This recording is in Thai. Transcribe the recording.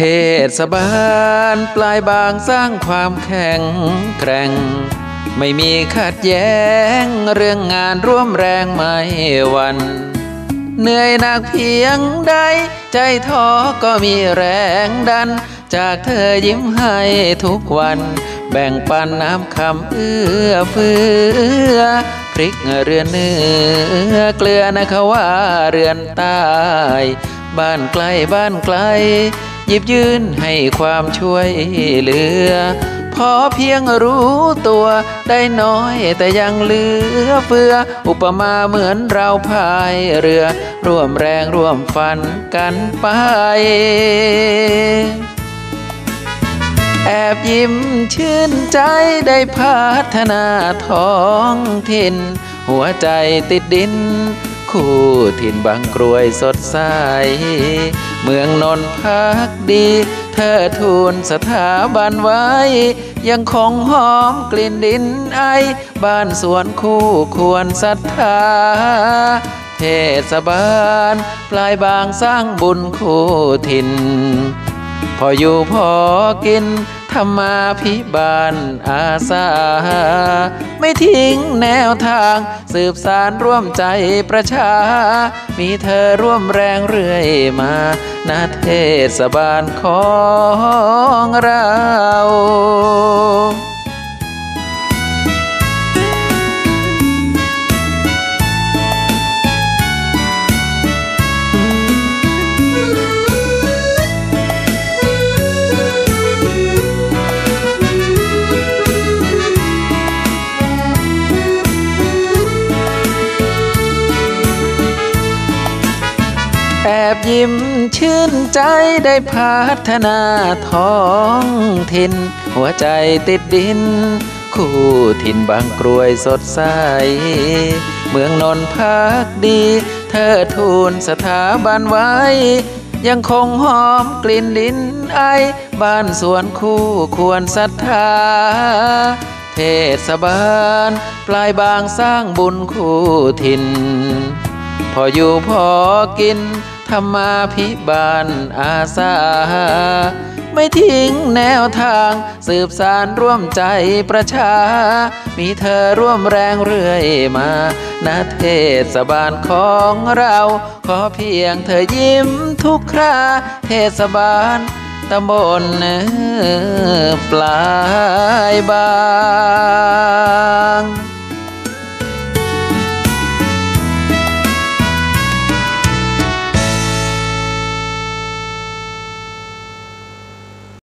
เทศบาลปลายบางสร้างความแข็งแกร่งไม่มีขัดแย้งเรื่องงานร่วมแรงไม่หวันเหนื่อยหนักเพียงใดใจท้อก็มีแรงดันจากเธอยิ้มให้ทุกวันแบ่งปันน้ำคำเอื้อเฟื้อพริกเรือนเนื้อเกลือนะคะว่าเรือนใต้บ้านไกลบ้านไกลหยิบยื่นให้ความช่วยเหลือพอเพียงรู้ตัวได้น้อยแต่ยังเหลือเฟืออุปมาเหมือนเราพายเรือร่วมแรงร่วมฝันกันไปแอบยิ้มชื่นใจได้พัฒนาท้องถิ่นหัวใจติดดินคู่ถิ่นบางกรวยสดใสเมืองนนท์พักดีเธอทูลสถาบันไว้ยังคงหอมกลิ่นดินไอบ้านสวนคู่ควรศรัทธาเทศบาลปลายบางสร้างบุญคู่ถิ่นพออยู่พอกินธรรมาภิบาลอาสาไม่ทิ้งแนวทางสืบสารร่วมใจประชามีเธอร่วมแรงเรื่อยมาณเทศบาลของเราแอบยิ้มชื่นใจได้พัฒนาท้องถิ่นหัวใจติดดินคู่ถิ่นบางกรวยสดใสเมืองนนท์พักดีเธอทูลสถาบันไว้ยังคงหอมกลิ่นดินไอบ้านสวนคู่ควรศรัทธาเทศบาลปลายบางสร้างบุญคู่ถิ่นพออยู่พอกินธรรมาภิบาลอาสาไม่ทิ้งแนวทางสืบสารร่วมใจประชามีเธอร่วมแรงเรื่อยมาณเทศบาลของเราขอเพียงเธอยิ้มทุกคราเทศบาลตำบลปลายบาง